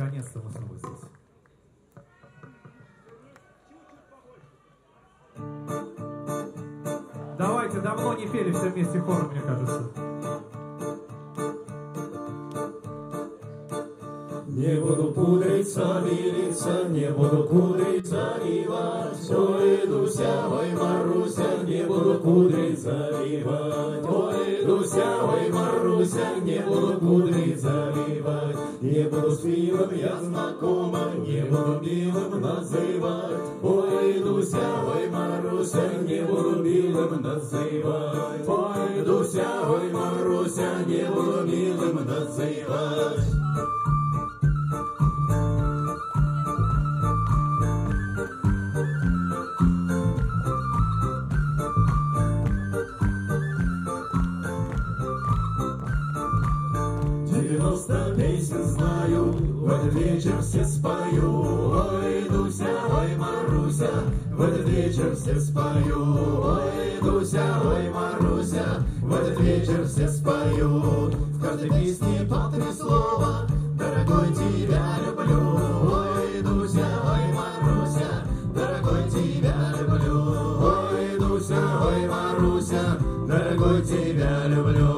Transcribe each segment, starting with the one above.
Наконец-то мы снова здесь. Давайте, давно не пели все вместе хором, мне кажется. Не буду пудриться, милиться, не буду кудрить, заливать. Ой, Дуся, ой, Маруся, не буду кудрить, заливать. Ой, Дуся, ой, Маруся, не буду кудрить, заливать. Не буду с милым я знакома, не буду милым называть. Ой, Дуся, ой, Маруся, не буду милым называть. Ой, Дуся, ой, Маруся, не буду милым называть. Песен знаю, в этот вечер все спою. Ой, Дуся, ой, Маруся, в этот вечер все спою. Ой, Дуся, ой, Маруся, в этот вечер все спою. В каждой песне по 3 слова: дорогой, тебя люблю. Ой, Дуся, ой, Маруся, дорогой, тебя люблю. Ой, Дуся, ой, Маруся, дорогой, тебя люблю.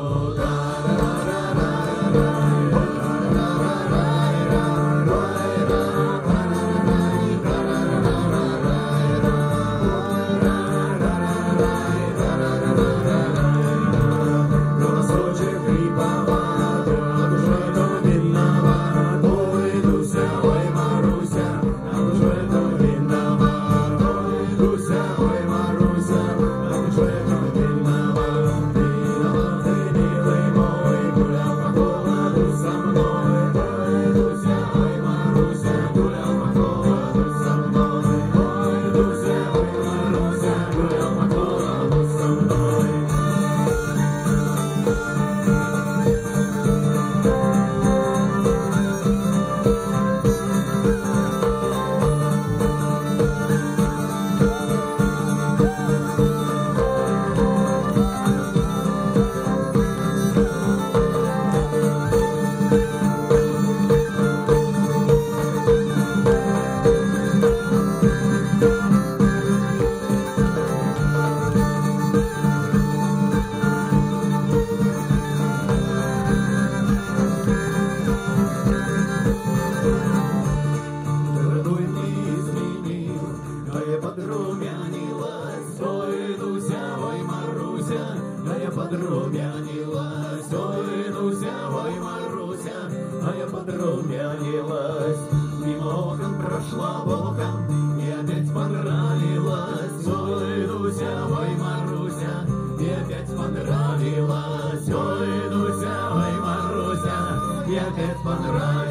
Подрумянилась, ой, Дуся, ой, Маруся, а я подрумянилась. Мимо окон прошла боком, и опять понравилась. Ой, Дуся, ой, Маруся, и опять понравилась. Ой, Дуся, ой, Маруся, и опять понравилась.